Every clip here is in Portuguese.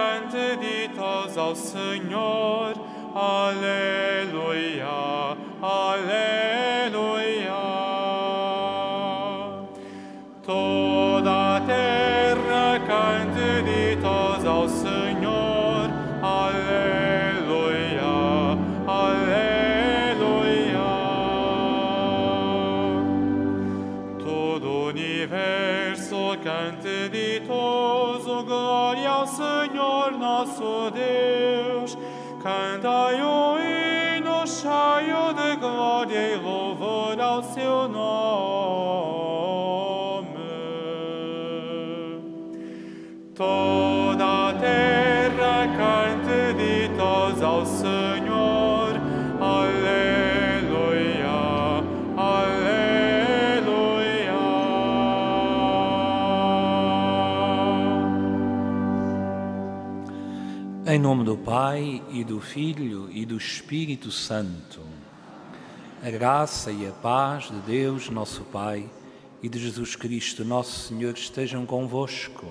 cante ditos ao Senhor. Aleluia, aleluia. Toda a terra cante ditos ao Senhor. Aleluia, aleluia. Todo o universo cante ditoso, glória ao Senhor nosso Deus. Cantai o hino cheio de glória e louvor ao seu nome. Toda a terra cante ditos ao Senhor. Aleluia, aleluia. Em nome do Pai, e do Filho, e do Espírito Santo, a graça e a paz de Deus, nosso Pai, e de Jesus Cristo, nosso Senhor, estejam convosco.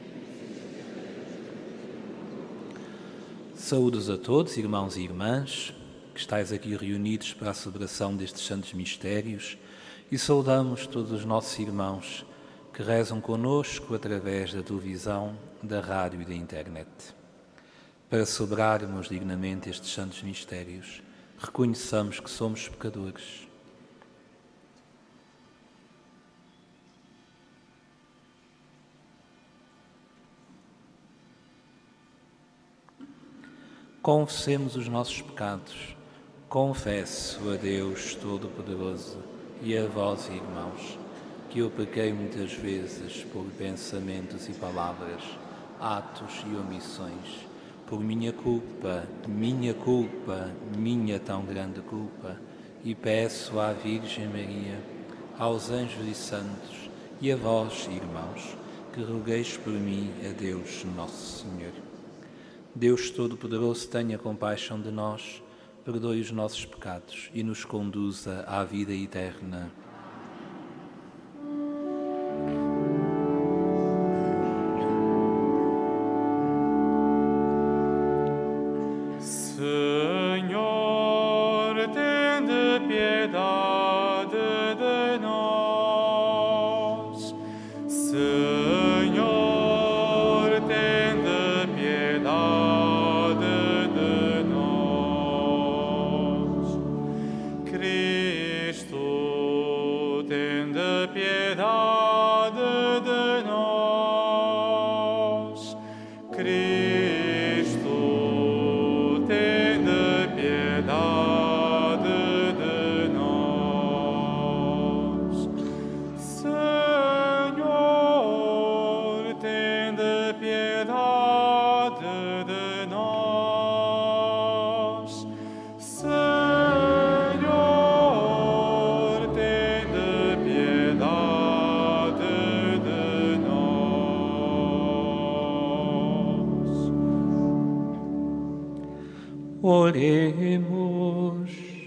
Saúdos a todos, irmãos e irmãs, que estáis aqui reunidos para a celebração destes santos mistérios, e saudamos todos os nossos irmãos que rezam conosco através da televisão, da rádio e da internet. Para celebrarmos dignamente estes santos mistérios, reconheçamos que somos pecadores. Confessemos os nossos pecados. Confesso a Deus Todo-Poderoso e a vós, irmãos, que eu pequei muitas vezes por pensamentos e palavras, atos e omissões, por minha culpa, minha tão grande culpa, e peço à Virgem Maria, aos anjos e santos, e a vós, irmãos, que rogueis por mim a Deus Nosso Senhor. Deus Todo-Poderoso, tenha compaixão de nós, perdoe os nossos pecados e nos conduza à vida eterna. Senhor, tende piedade de nós. Senhor, tende piedade de nós. Cristo, tende piedade de nós. Cristo, tende piedade de nós. Senhor, tende piedade de nós. Senhor, tende piedade de nós. Oremos.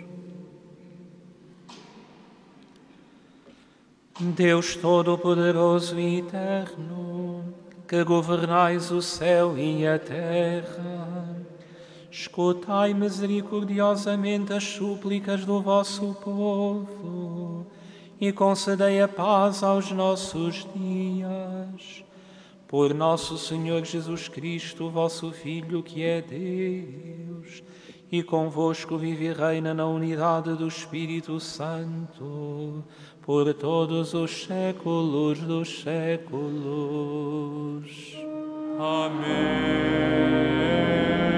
Deus Todo-Poderoso e Eterno, que governais o céu e a terra, escutai misericordiosamente as súplicas do vosso povo e concedei a paz aos nossos dias. Por nosso Senhor Jesus Cristo, vosso Filho, que é Deus, e convosco vive e reina na unidade do Espírito Santo, por todos os séculos dos séculos. Amém.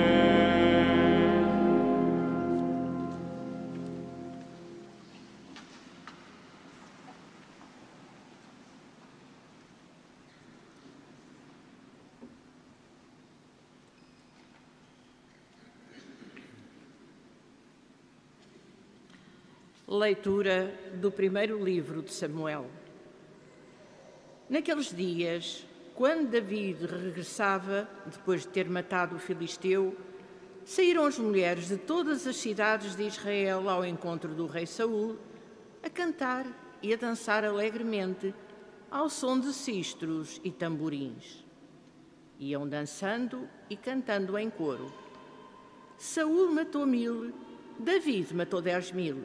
Leitura do primeiro livro de Samuel. Naqueles dias, quando David regressava, depois de ter matado o filisteu, saíram as mulheres de todas as cidades de Israel ao encontro do rei Saul, a cantar e a dançar alegremente, ao som de sistros e tamborins. Iam dançando e cantando em coro. Saul matou 1000, David matou 10.000.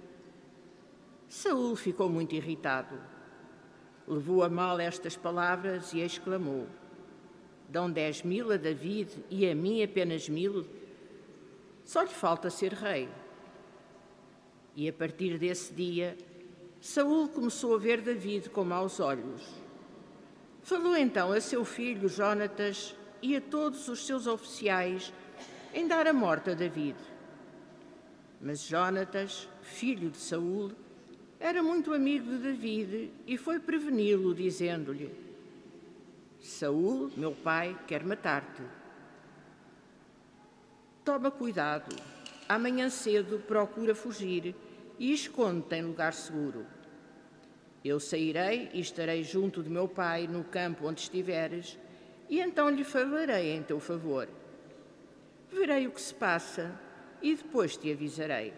Saul ficou muito irritado. Levou a mal estas palavras e exclamou: dão 10.000 a David e a mim apenas 1.000? Só lhe falta ser rei. E a partir desse dia, Saul começou a ver David com maus olhos. Falou então a seu filho Jonatas e a todos os seus oficiais em dar a morte a David. Mas Jonatas, filho de Saul, era muito amigo de David e foi preveni-lo, dizendo-lhe: Saul, meu pai, quer matar-te. Toma cuidado, amanhã cedo procura fugir e esconde-te em lugar seguro. Eu sairei e estarei junto de meu pai no campo onde estiveres, e então lhe falarei em teu favor. Verei o que se passa e depois te avisarei.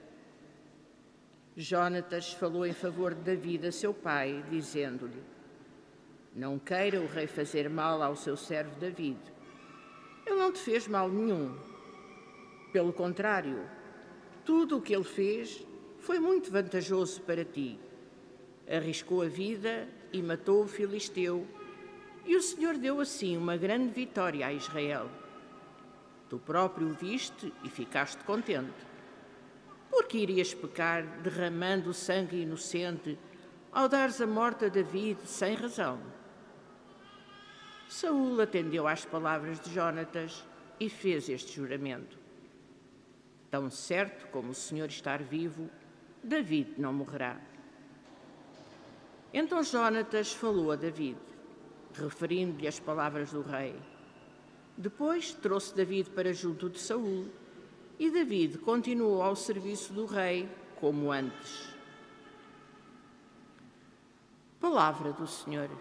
Jonatas falou em favor de David a seu pai, dizendo-lhe: não queira o rei fazer mal ao seu servo David. Ele não te fez mal nenhum. Pelo contrário, tudo o que ele fez foi muito vantajoso para ti. Arriscou a vida e matou o filisteu, e o Senhor deu assim uma grande vitória a Israel. Tu próprio o viste e ficaste contente. Por que irias pecar derramando sangue inocente ao dares a morte a David sem razão? Saul atendeu às palavras de Jonatas e fez este juramento: tão certo como o Senhor estar vivo, David não morrerá. Então Jonatas falou a David, referindo-lhe as palavras do rei. Depois trouxe David para junto de Saul, e David continuou ao serviço do rei como antes. Palavra do Senhor.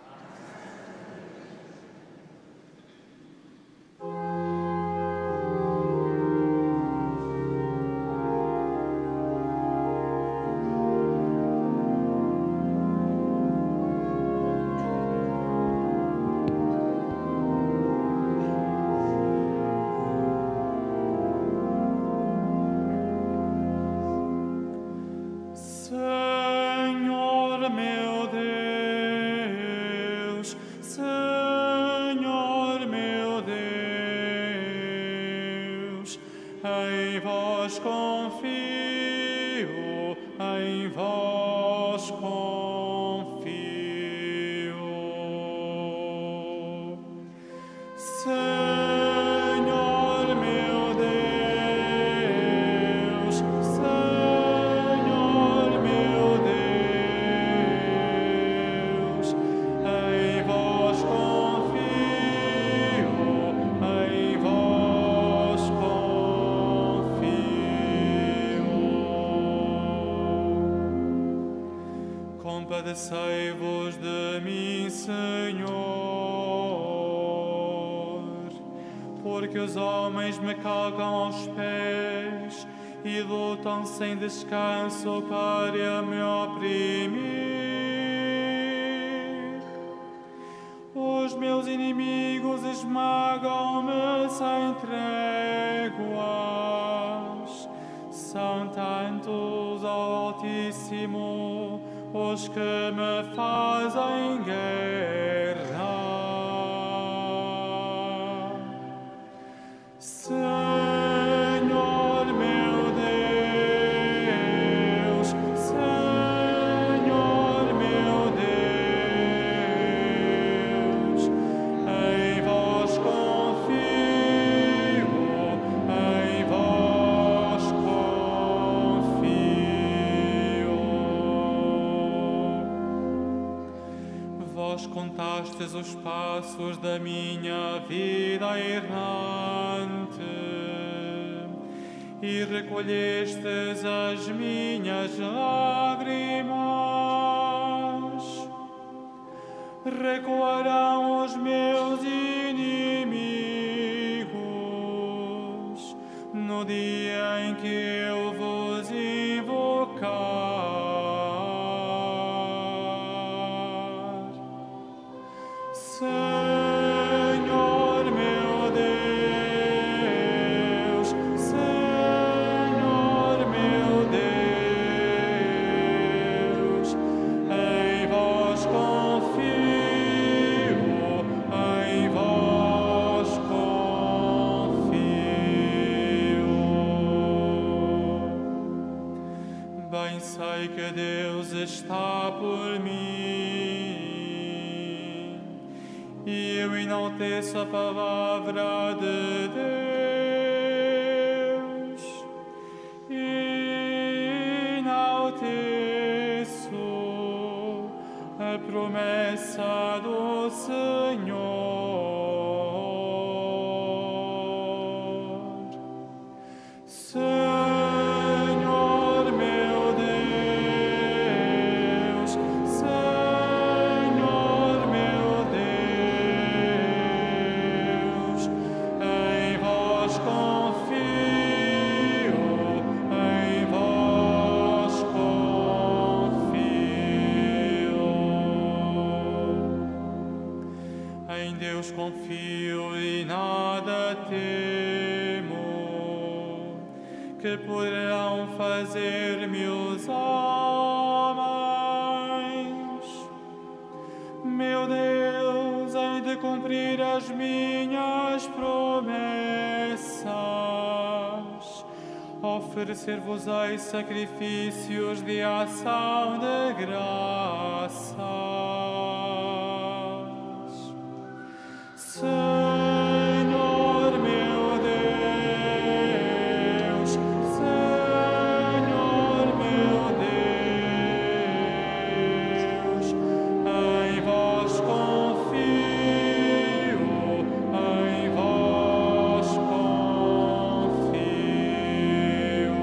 Compadecei-vos de mim, Senhor, porque os homens me calcam aos pés e lutam sem descanso para me oprimir. Os meus inimigos esmagam-me sem tréguas. São tantos, ó Altíssimo, os que me fazem guerra. Senhor meu Deus, Senhor meu Deus, em vós confio, em vós confio. Vós contastes os passos da minha vida errante e recolhestes as minhas lágrimas. Recuarão os meus inimigos no dia em que eu vos invocar. Senhor sei que Deus está por mim e eu enalteço a palavra de Deus. Enalteço a promessa do Senhor. Confio e nada temo, que poderão fazer-me os homens. Meu Deus, hei de cumprir as minhas promessas, oferecer-vos-ei sacrifícios de ação de graças. Senhor meu Deus, Senhor meu Deus, em vós confio, em vós confio.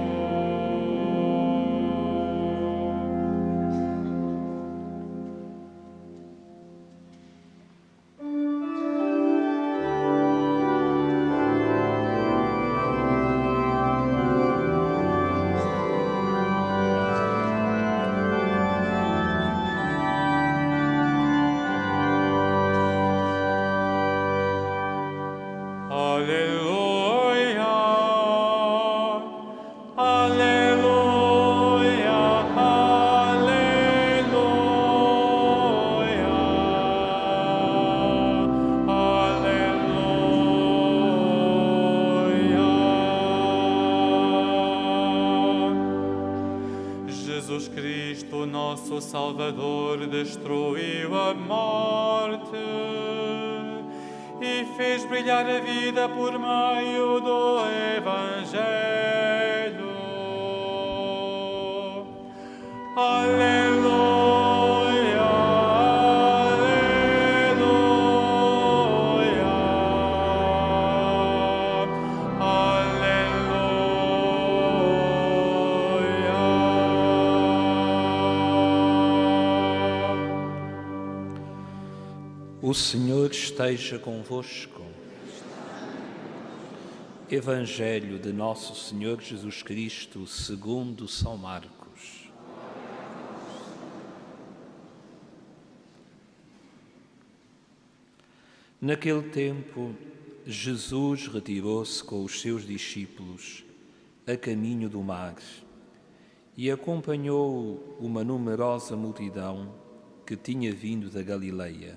Aleluia, aleluia, aleluia, aleluia. Jesus Cristo, nosso Salvador, destruiu a morte e fez brilhar a vida por meio do Evangelho. Aleluia, aleluia, aleluia. O Senhor esteja convosco. Evangelho de Nosso Senhor Jesus Cristo, segundo São Marcos. Naquele tempo, Jesus retirou-se com os seus discípulos a caminho do mar e acompanhou uma numerosa multidão que tinha vindo da Galileia.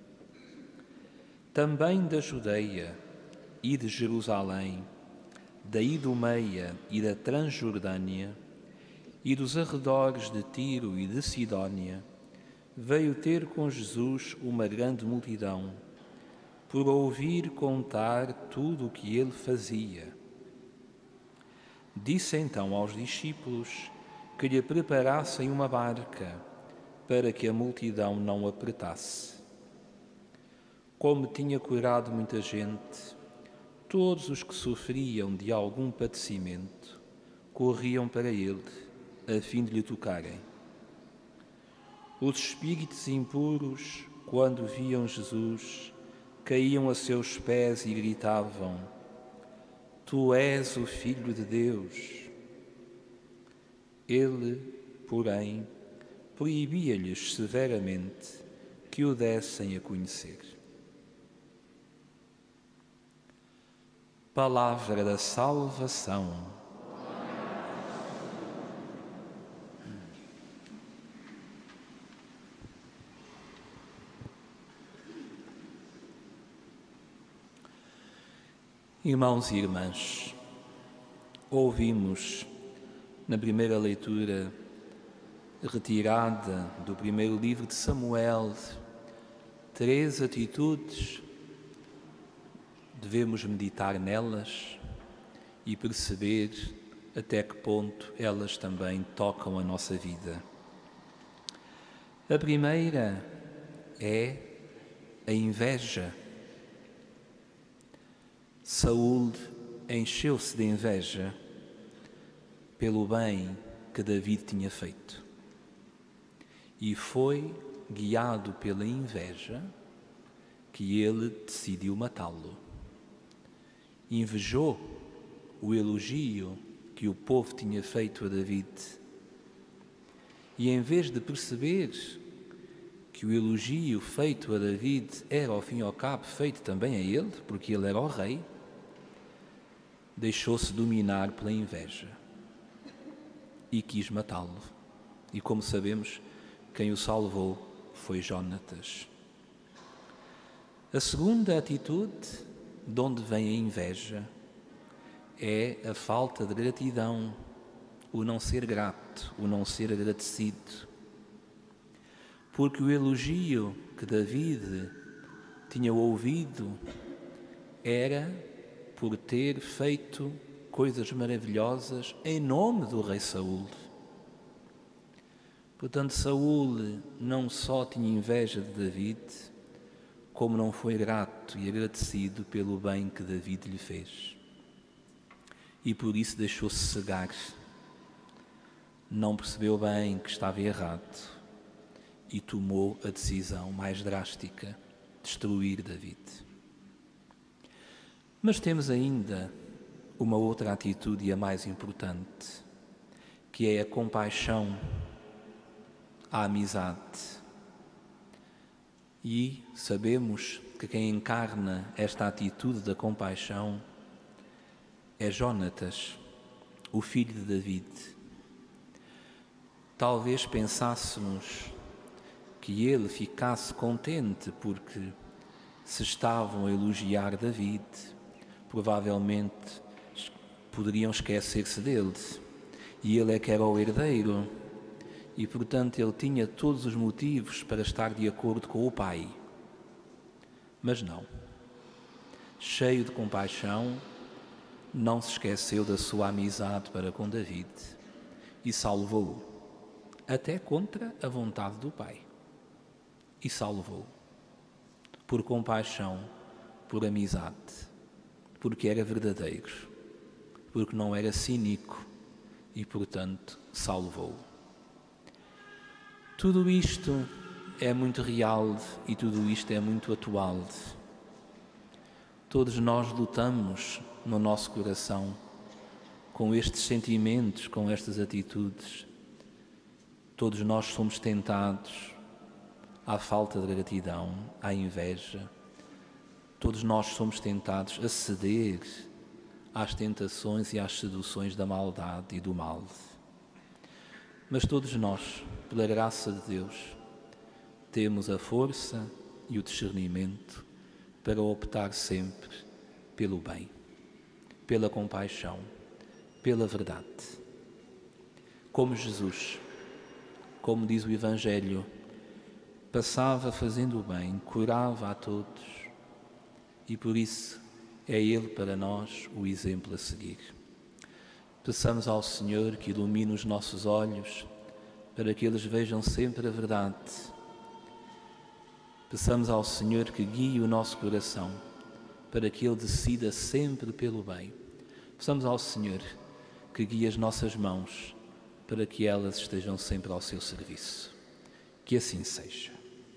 Também da Judeia e de Jerusalém, da Idumeia e da Transjordânia e dos arredores de Tiro e de Sidónia, veio ter com Jesus uma grande multidão, por ouvir contar tudo o que ele fazia. Disse então aos discípulos que lhe preparassem uma barca, para que a multidão não apertasse. Como tinha curado muita gente, todos os que sofriam de algum padecimento corriam para ele, a fim de lhe tocarem. Os espíritos impuros, quando viam Jesus, caíam a seus pés e gritavam: Tu és o Filho de Deus. Ele, porém, proibia-lhes severamente que o dessem a conhecer. Palavra da salvação. Irmãos e irmãs, ouvimos na primeira leitura retirada do primeiro livro de Samuel, 3 atitudes, devemos meditar nelas e perceber até que ponto elas também tocam a nossa vida. A primeira é a inveja. Saúl encheu-se de inveja pelo bem que David tinha feito e foi guiado pela inveja que ele decidiu matá-lo. Invejou o elogio que o povo tinha feito a David e, em vez de perceber que o elogio feito a David era, ao fim e ao cabo, feito também a ele, porque ele era o rei, deixou-se dominar pela inveja e quis matá-lo. E, como sabemos, quem o salvou foi Jónatas. A segunda atitude, de onde vem a inveja, é a falta de gratidão, o não ser grato, o não ser agradecido. Porque o elogio que David tinha ouvido era por ter feito coisas maravilhosas em nome do rei Saúl. Portanto, Saúl não só tinha inveja de David, como não foi grato e agradecido pelo bem que David lhe fez. E por isso deixou-se cegar. Não percebeu bem que estava errado e tomou a decisão mais drástica de destruir David. Mas temos ainda uma outra atitude, e a mais importante, que é a compaixão, a amizade. E sabemos que quem encarna esta atitude da compaixão é Jónatas, o filho de David. Talvez pensássemos que ele ficasse contente porque se estavam a elogiar David, provavelmente poderiam esquecer-se dele. E ele é que era o herdeiro e, portanto, ele tinha todos os motivos para estar de acordo com o pai. Mas não. Cheio de compaixão, não se esqueceu da sua amizade para com David e salvou-o, até contra a vontade do pai. E salvou-o por compaixão, por amizade, porque era verdadeiro, porque não era cínico e, portanto, salvou-o. Tudo isto é muito real e tudo isto é muito atual. Todos nós lutamos no nosso coração com estes sentimentos, com estas atitudes. Todos nós somos tentados à falta de gratidão, à inveja. Todos nós somos tentados a ceder às tentações e às seduções da maldade e do mal. Mas todos nós, pela graça de Deus, temos a força e o discernimento para optar sempre pelo bem, pela compaixão, pela verdade. Como Jesus, como diz o Evangelho, passava fazendo o bem, curava a todos e por isso é Ele para nós o exemplo a seguir. Peçamos ao Senhor que ilumine os nossos olhos para que eles vejam sempre a verdade. Peçamos ao Senhor que guie o nosso coração para que Ele decida sempre pelo bem. Peçamos ao Senhor que guie as nossas mãos para que elas estejam sempre ao seu serviço. Que assim seja.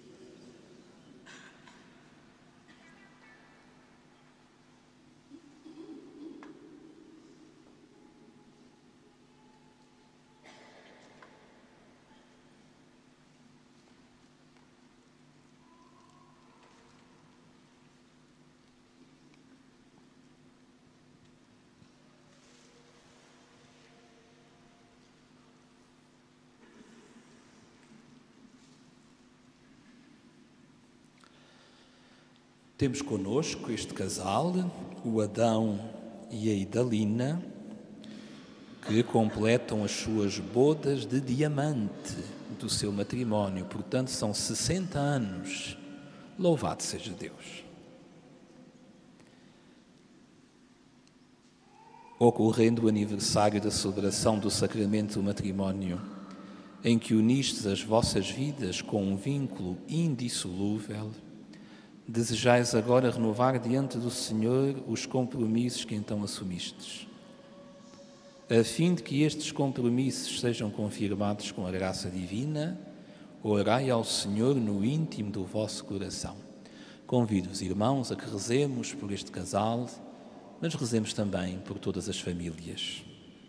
Temos connosco este casal, o Adão e a Idalina, que completam as suas bodas de diamante do seu matrimónio. Portanto, são 60 anos. Louvado seja Deus. Ocorrendo o aniversário da celebração do sacramento do matrimónio, em que unistes as vossas vidas com um vínculo indissolúvel, desejais agora renovar diante do Senhor os compromissos que então assumistes. A fim de que estes compromissos sejam confirmados com a graça divina, orai ao Senhor no íntimo do vosso coração. Convido os irmãos a que rezemos por este casal, mas rezemos também por todas as famílias.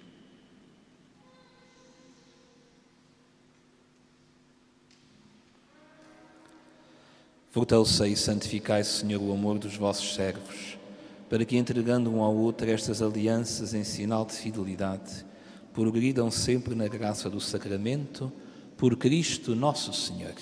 Fortalecei e santificai, Senhor, o amor dos vossos servos, para que, entregando um ao outro estas alianças em sinal de fidelidade, progridam sempre na graça do sacramento, por Cristo nosso Senhor.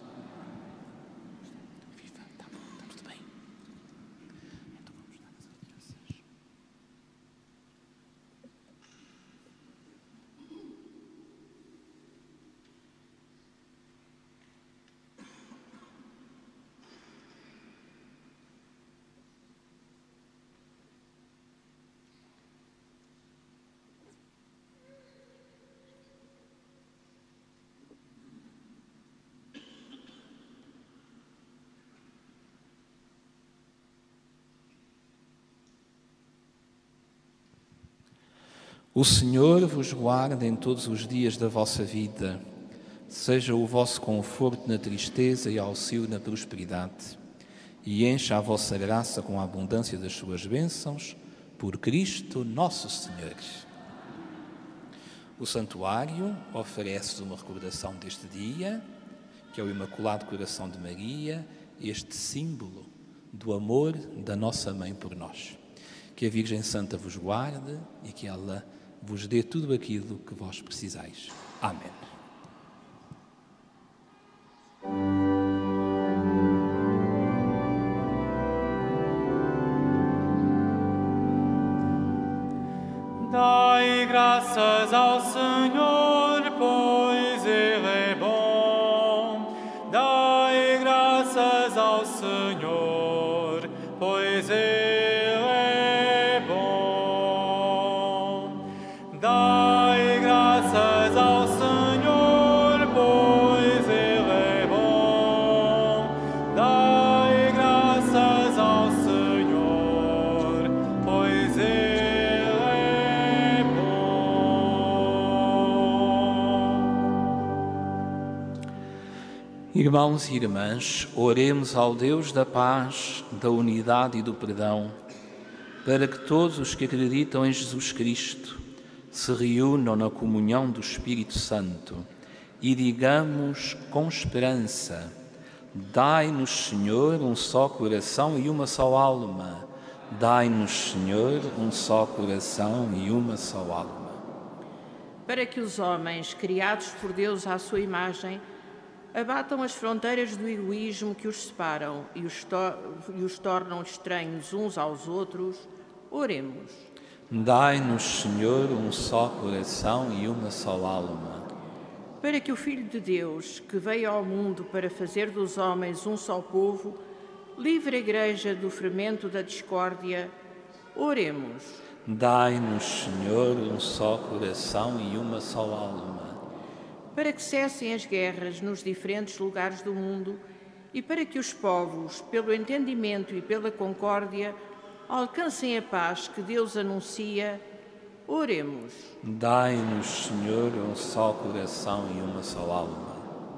O Senhor vos guarde em todos os dias da vossa vida, seja o vosso conforto na tristeza e auxílio na prosperidade, e encha a vossa graça com a abundância das suas bênçãos, por Cristo nosso Senhor. O santuário oferece uma recordação deste dia, que é o Imaculado Coração de Maria, este símbolo do amor da nossa Mãe por nós. Que a Virgem Santa vos guarde e que ela vos dê tudo aquilo que vós precisais. Amém. Dai graças ao Senhor, pois Ele é bom. Dai graças ao Senhor, pois Ele é bom. Dai graças ao Senhor, pois Ele é bom. Dai graças ao Senhor, pois Ele é bom. Irmãos e irmãs, oremos ao Deus da paz, da unidade e do perdão, para que todos os que acreditam em Jesus Cristo se reúnam na comunhão do Espírito Santo e digamos com esperança: dai-nos, Senhor, um só coração e uma só alma. Dai-nos, Senhor, um só coração e uma só alma. Para que os homens, criados por Deus à sua imagem, abatam as fronteiras do egoísmo que os separam e os tornam estranhos uns aos outros, oremos. Dai-nos, Senhor, um só coração e uma só alma. Para que o Filho de Deus, que veio ao mundo para fazer dos homens um só povo, livre a Igreja do fermento da discórdia, oremos. Dai-nos, Senhor, um só coração e uma só alma. Para que cessem as guerras nos diferentes lugares do mundo e para que os povos, pelo entendimento e pela concórdia, alcancem a paz que Deus anuncia, oremos. Dai-nos, Senhor, um só coração e uma só alma.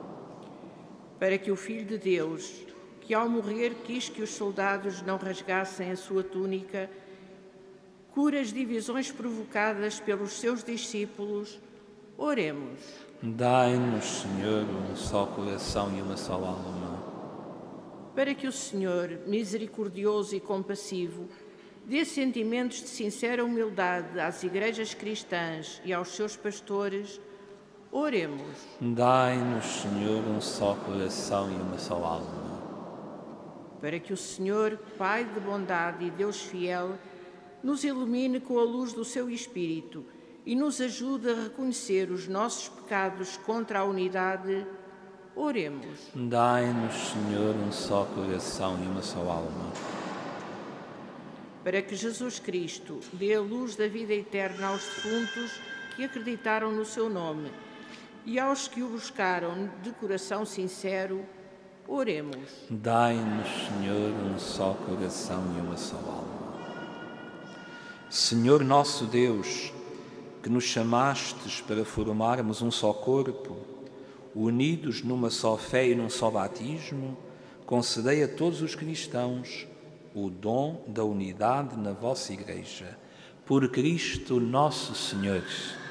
Para que o Filho de Deus, que ao morrer quis que os soldados não rasgassem a sua túnica, cure as divisões provocadas pelos seus discípulos, oremos. Dai-nos, Senhor, um só coração e uma só alma. Para que o Senhor, misericordioso e compassivo, dê sentimentos de sincera humildade às igrejas cristãs e aos seus pastores, oremos. Dai-nos, Senhor, um só coração e uma só alma. Para que o Senhor, Pai de bondade e Deus fiel, nos ilumine com a luz do seu Espírito e nos ajude a reconhecer os nossos pecados contra a unidade, oremos. Dai-nos, Senhor, um só coração e uma só alma. Para que Jesus Cristo dê a luz da vida eterna aos defuntos que acreditaram no seu nome e aos que o buscaram de coração sincero, oremos. Dai-nos, Senhor, um só coração e uma só alma. Senhor nosso Deus, que nos chamastes para formarmos um só corpo, unidos numa só fé e num só batismo, concedei a todos os cristãos o dom da unidade na vossa Igreja. Por Cristo nosso Senhor.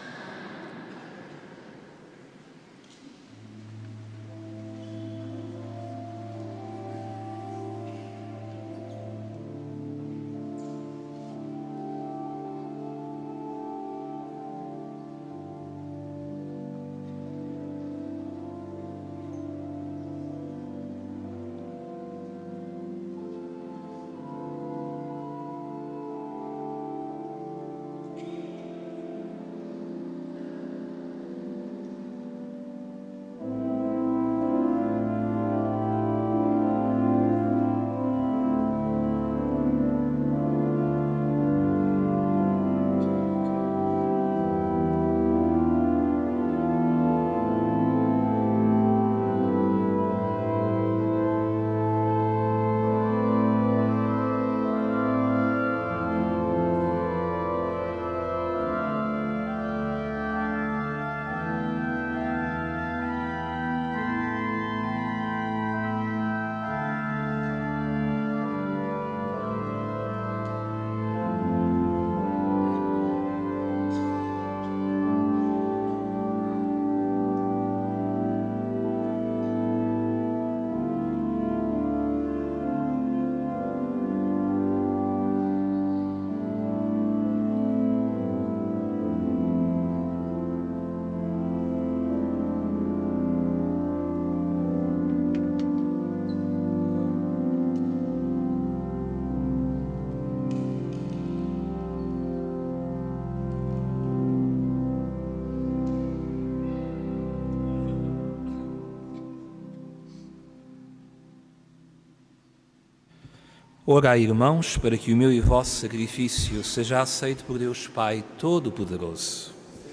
Orai, irmãos, para que o meu e vosso sacrifício seja aceito por Deus Pai Todo-Poderoso.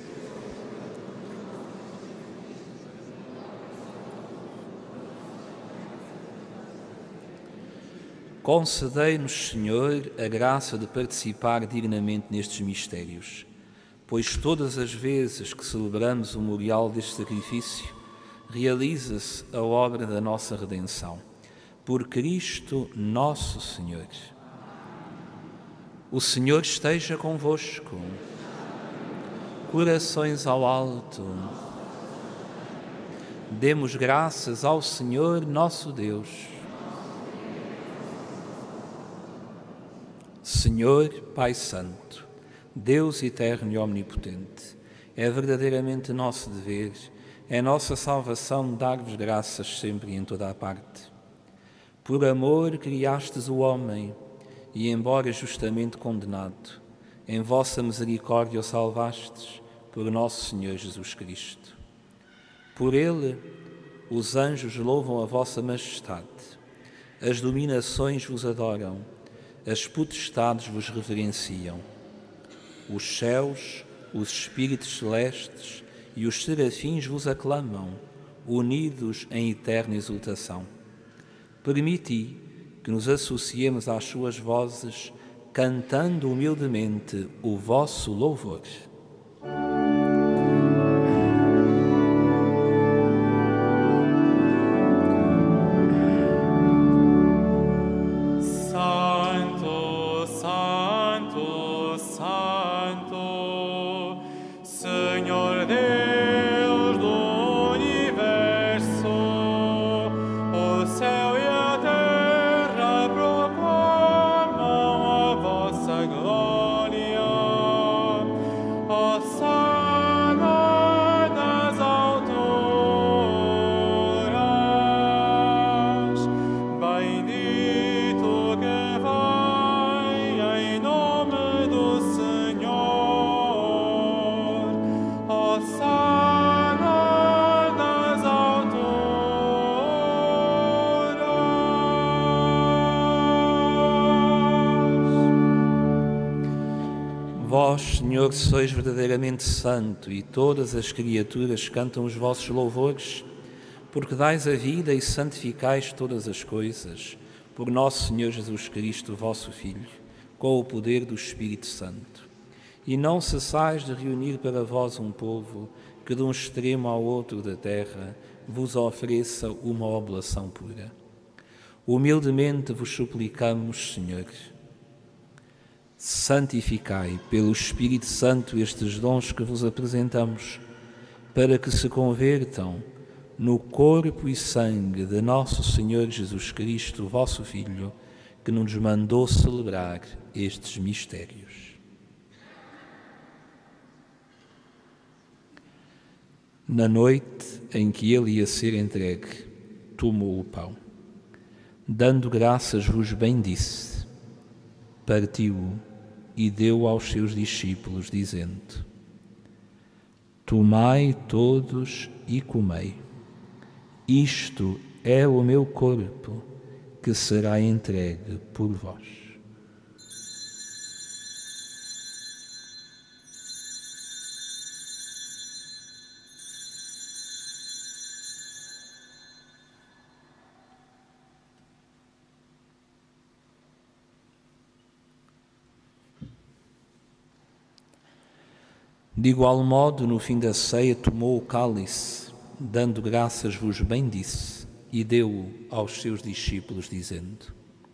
Concedei-nos, Senhor, a graça de participar dignamente nestes mistérios, pois todas as vezes que celebramos o memorial deste sacrifício, realiza-se a obra da nossa redenção. Por Cristo nosso Senhor. O Senhor esteja convosco. Corações ao alto. Demos graças ao Senhor nosso Deus. Senhor, Pai Santo, Deus eterno e omnipotente, é verdadeiramente nosso dever, é nossa salvação dar-vos graças sempre e em toda a parte. Por amor criastes o homem, e embora justamente condenado, em vossa misericórdia o salvastes, por nosso Senhor Jesus Cristo. Por ele, os anjos louvam a vossa majestade, as dominações vos adoram, as potestades vos reverenciam. Os céus, os espíritos celestes e os serafins vos aclamam, unidos em eterna exultação. Permiti que nos associemos às suas vozes, cantando humildemente o vosso louvor. Santo, Santo, Santo, Senhor Deus do universo, o céu e a terra proclamam a vossa glória. Hosana nas alturas, bendito que vai em nome do Senhor. Vós, Senhor, sois verdadeiramente santo e todas as criaturas cantam os vossos louvores, porque dais a vida e santificais todas as coisas, por nosso Senhor Jesus Cristo, vosso Filho, com o poder do Espírito Santo. E não cessais de reunir para vós um povo que de um extremo ao outro da terra vos ofereça uma oblação pura. Humildemente vos suplicamos, Senhor, santificai pelo Espírito Santo estes dons que vos apresentamos, para que se convertam no corpo e sangue de nosso Senhor Jesus Cristo, vosso Filho, que nos mandou celebrar estes mistérios. Na noite em que ele ia ser entregue, tomou o pão. Dando graças, vos bendisse, partiu-o e deu aos seus discípulos, dizendo: Tomai todos e comei. Isto é o meu corpo, que será entregue por vós. De igual modo, no fim da ceia, tomou o cálice, dando graças, vos bendisse, e deu-o aos seus discípulos, dizendo: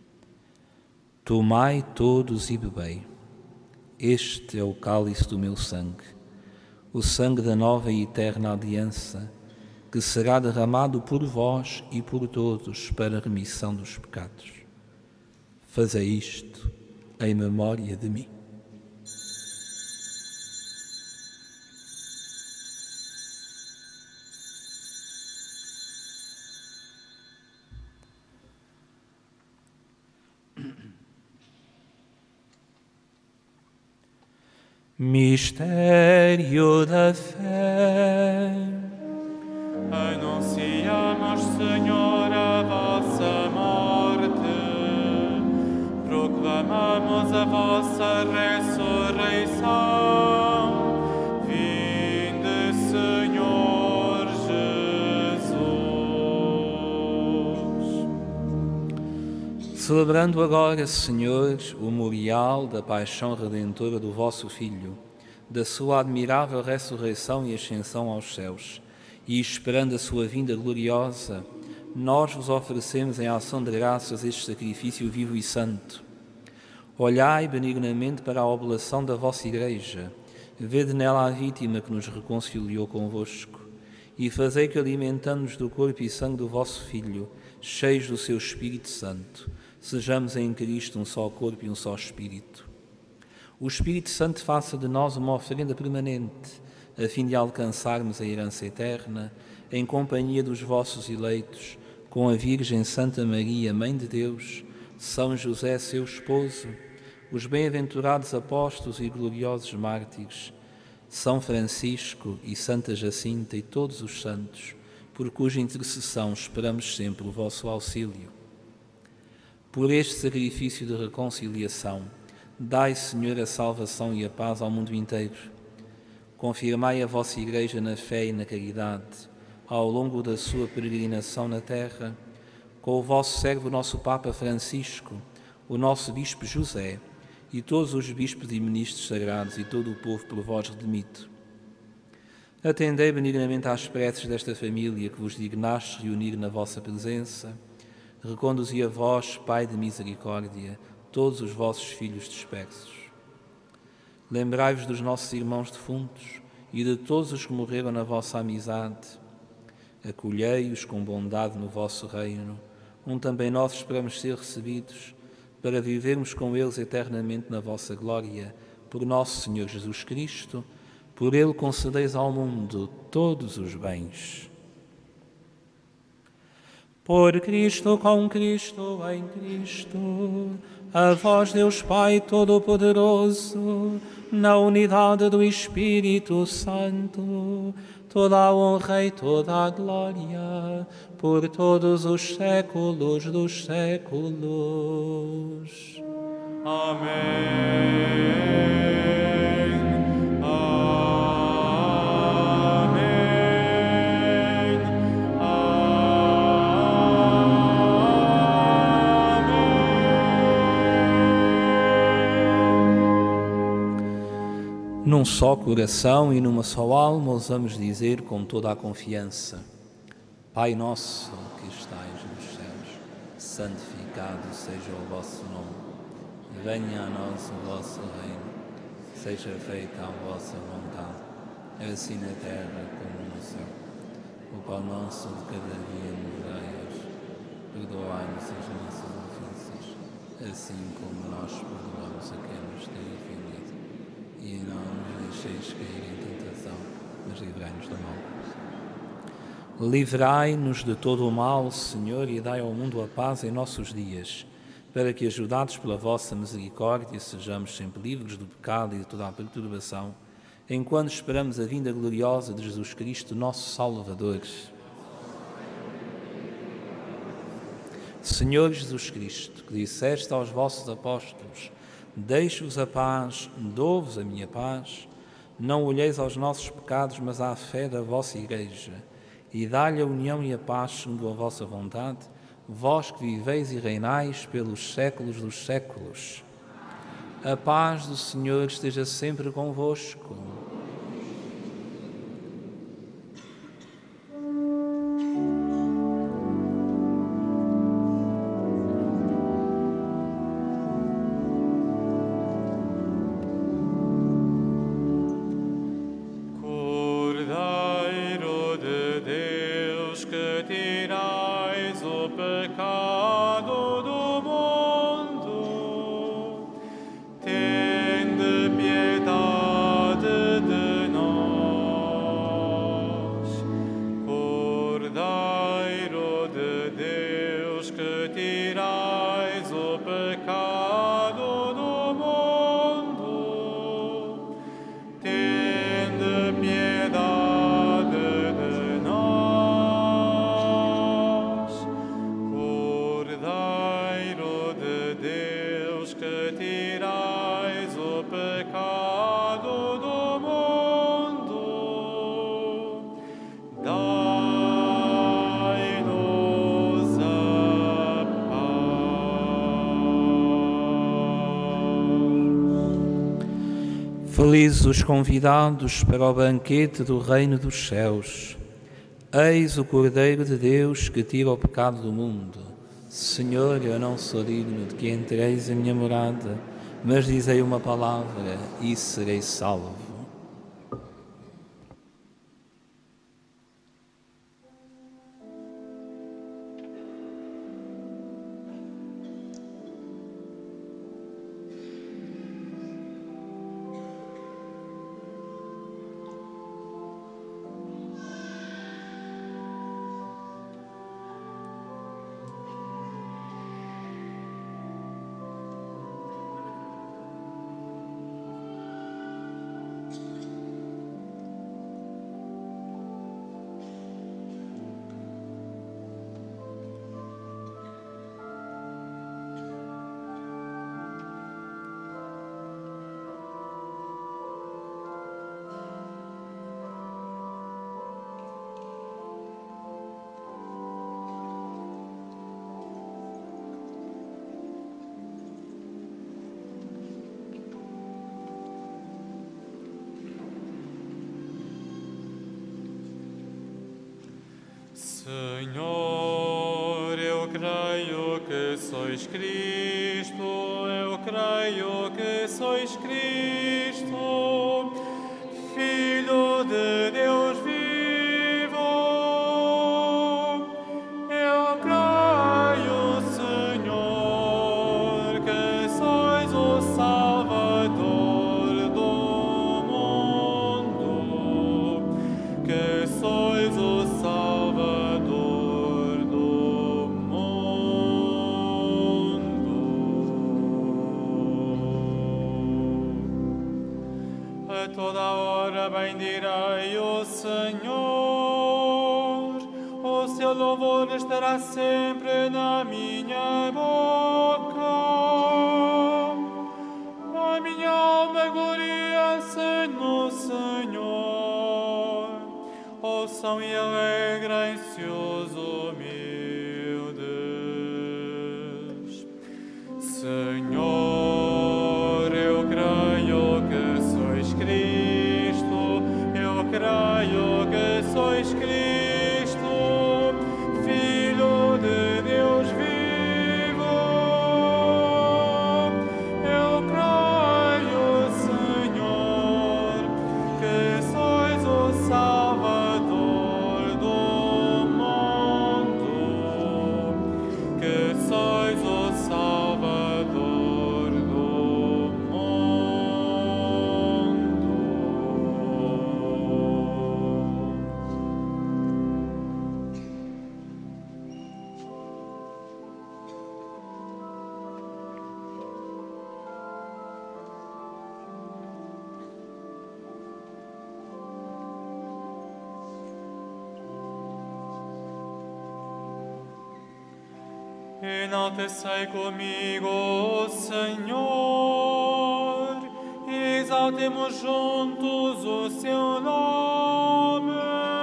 Tomai todos e bebei. Este é o cálice do meu sangue, o sangue da nova e eterna aliança, que será derramado por vós e por todos para a remissão dos pecados. Fazei isto em memória de mim. Mistério da fé. Anunciamos, Senhor, a vossa morte, proclamamos a vossa ressurreição. Vinde, Senhor Jesus. Celebrando agora, Senhor, o memorial da paixão redentora do vosso Filho, da sua admirável ressurreição e ascensão aos céus, e esperando a sua vinda gloriosa, nós vos oferecemos em ação de graças este sacrifício vivo e santo. Olhai benignamente para a oblação da vossa Igreja, vede nela a vítima que nos reconciliou convosco, e fazei que, alimentando-nos do corpo e sangue do vosso Filho, cheios do seu Espírito Santo, sejamos em Cristo um só corpo e um só Espírito. O Espírito Santo faça de nós uma oferenda permanente, a fim de alcançarmos a herança eterna, em companhia dos vossos eleitos, com a Virgem Santa Maria, Mãe de Deus, São José, seu esposo, os bem-aventurados apóstolos e gloriosos mártires, São Francisco e Santa Jacinta e todos os santos, por cuja intercessão esperamos sempre o vosso auxílio. Por este sacrifício de reconciliação, dai, Senhor, a salvação e a paz ao mundo inteiro. Confirmai a vossa Igreja na fé e na caridade, ao longo da sua peregrinação na terra, com o vosso servo, o nosso Papa Francisco, o nosso Bispo José, e todos os bispos e ministros sagrados e todo o povo por vós redimido. Atendei benignamente às preces desta família que vos dignastes reunir na vossa presença. Reconduzi a vós, Pai de misericórdia, todos os vossos filhos dispersos. Lembrai-vos dos nossos irmãos defuntos e de todos os que morreram na vossa amizade. Acolhei-os com bondade no vosso reino, onde também nós esperamos ser recebidos, para vivermos com eles eternamente na vossa glória, por nosso Senhor Jesus Cristo. Por ele concedeis ao mundo todos os bens. Por Cristo, com Cristo, em Cristo, a vós, Deus Pai Todo-Poderoso, na unidade do Espírito Santo, toda a honra e toda a glória, por todos os séculos dos séculos. Amém. Num só coração e numa só alma ousamos dizer com toda a confiança: Pai nosso que estais nos céus, santificado seja o vosso nome. Venha a nós o vosso reino, seja feita a vossa vontade, assim na terra como no céu. O pão nosso de cada dia nos dai hoje. Perdoai-nos as nossas ofensas, assim como nós perdoamos a quem nos tem ofendido. E não nos deixeis cair em tentação, mas livrai-nos do mal. Livrai-nos de todo o mal, Senhor, e dai ao mundo a paz em nossos dias, para que, ajudados pela vossa misericórdia, sejamos sempre livres do pecado e de toda a perturbação, enquanto esperamos a vinda gloriosa de Jesus Cristo, nosso Salvador. Senhor Jesus Cristo, que disseste aos vossos apóstolos: deixo-vos a paz, dou-vos a minha paz, não olheis aos nossos pecados, mas à fé da vossa Igreja, e dá-lhe a união e a paz segundo a vossa vontade, vós que viveis e reinais pelos séculos dos séculos. A paz do Senhor esteja sempre convosco. Cordeiro de Deus, que tirais o pecado do mundo, tende piedade de nós. Cordeiro de Deus, que tirais o pecado do mundo, tende piedade de nós. Cordeiro de Deus, que tirais o pecado do mundo, dai-nos a paz. Felizes os convidados para o banquete do reino dos céus. Eis o Cordeiro de Deus que tira o pecado do mundo. Senhor, eu não sou digno de que entreis em minha morada, mas dizei uma palavra e serei salvo. Senhor, eu creio que sois Cristo, eu creio que sois Cristo, Filho de Deus vivo. Eu creio, Senhor, que sois o Salvador do mundo, que sois o Salvador do mundo. A toda hora bendirei o Senhor, o seu louvor estará sempre na minha boca. A minha alma gloria-se no Senhor. Ouçam e alegrem-se os humildes. Senhor, eu creio que sois Cristo. Enaltecei comigo o Senhor, exaltemos juntos o seu nome.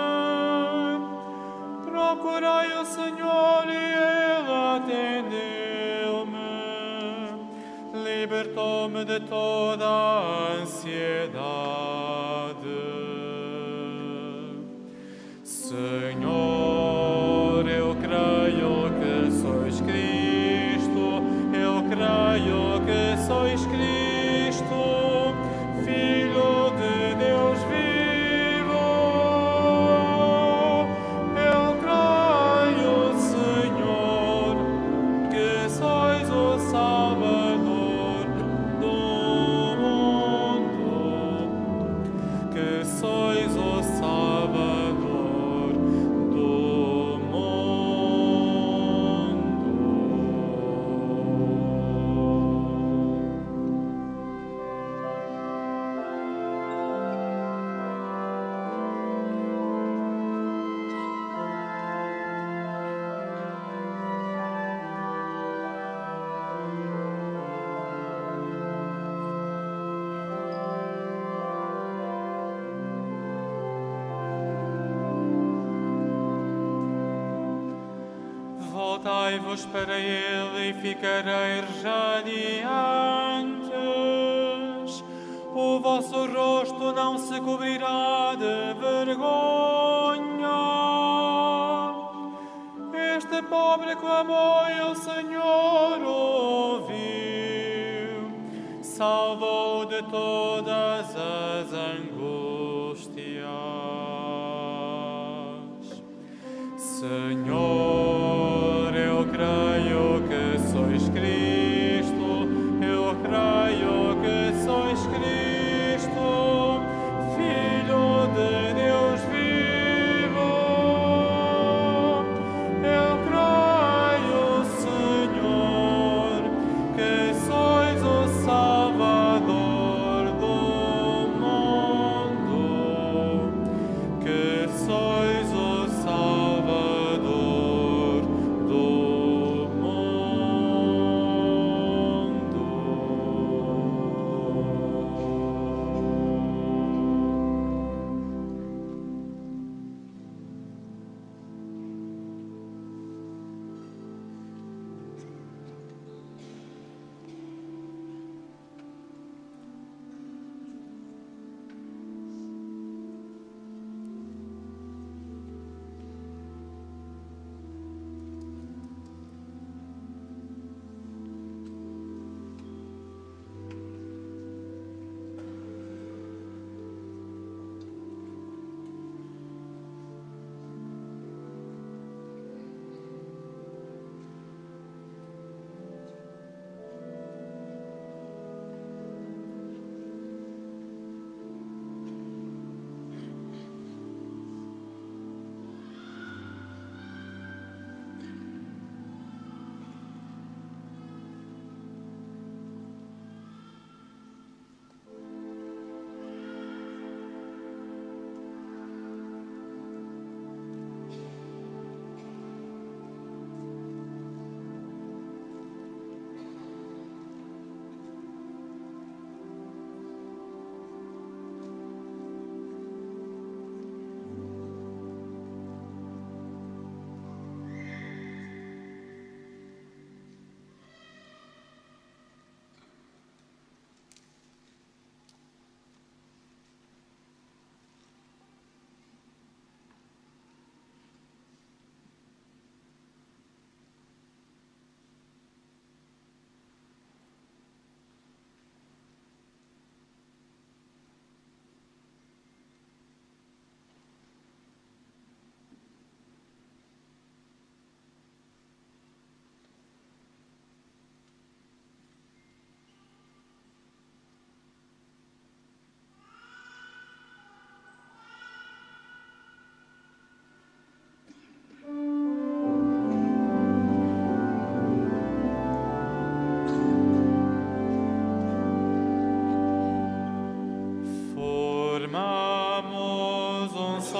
Procurei o Senhor e Ele atendeu-me, libertou-me de toda a ansiedade. Senhor, eu creio que sois Cristo, eu creio que sois Cristo, Filho de Deus vivo. Eu creio, Senhor, que sois o Salvador do mundo, que sois o Salvador do mundo. Voltai-vos para Ele e ficareis radiantes. O vosso rosto não se cobrirá de vergonha. Este pobre clamou e o Senhor ouviu, salvou de todas as angústias. Senhor, eu creio que sois Cristo, eu creio que sois Cristo, Filho de Deus vivo. Eu creio, Senhor, que sois o Salvador do mundo, que sois o Salvador do mundo.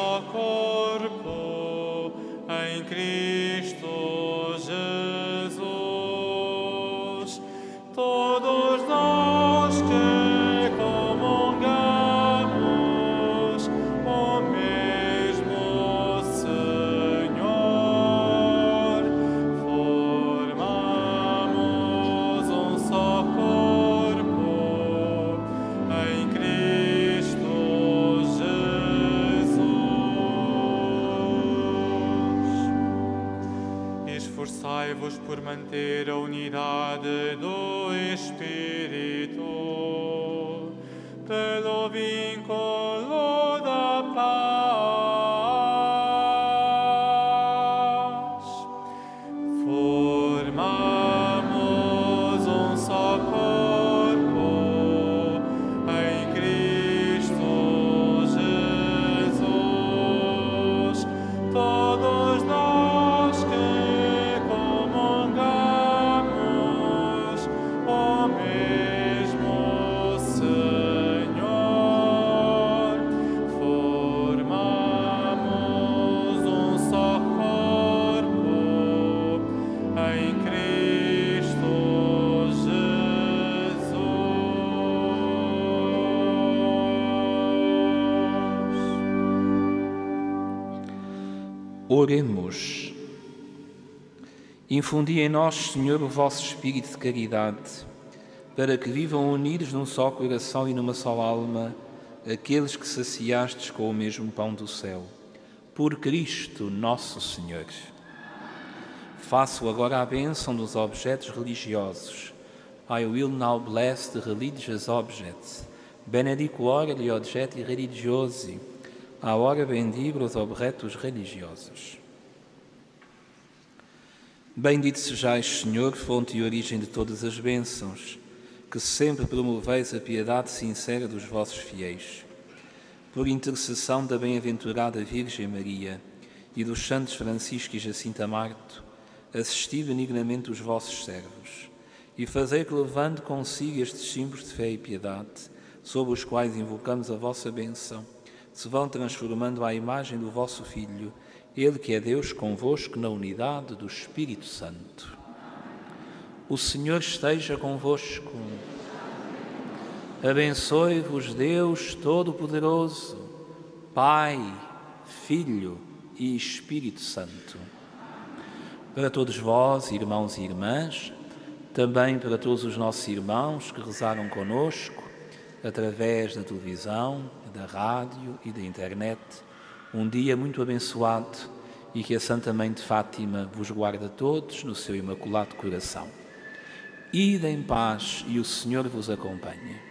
corpo em Cristo Jesus. esforçai-vos por manter a unidade do Espírito, pelo vínculo da paz. Formamos um só corpo em Cristo Jesus. Todos nós que comungamos o mesmo Senhor, formamos um só corpo em Cristo Jesus. Oremos. Infundi em nós, Senhor, o vosso espírito de caridade, para que vivam unidos num só coração e numa só alma aqueles que saciastes com o mesmo pão do céu. Por Cristo nosso Senhor. Faço agora a bênção dos objetos religiosos. I will now bless the religious objects. Benedico ora gli oggetti religiosi. Agora bendigo os objetos religiosos. Bendito sejais, Senhor, fonte e origem de todas as bênçãos, que sempre promoveis a piedade sincera dos vossos fiéis. Por intercessão da bem-aventurada Virgem Maria e dos santos Francisco e Jacinta Marto, assisti benignamente os vossos servos e fazei que, levando consigo estes símbolos de fé e piedade, sob os quais invocamos a vossa bênção, se vão transformando à imagem do vosso Filho, Ele que é Deus convosco na unidade do Espírito Santo. O Senhor esteja convosco. Abençoe-vos Deus Todo-Poderoso, Pai, Filho e Espírito Santo. Para todos vós, irmãos e irmãs, também para todos os nossos irmãos que rezaram conosco, através da televisão, da rádio e da internet, um dia muito abençoado e que a Santa Mãe de Fátima vos guarde a todos no seu imaculado coração. Ide em paz e o Senhor vos acompanhe.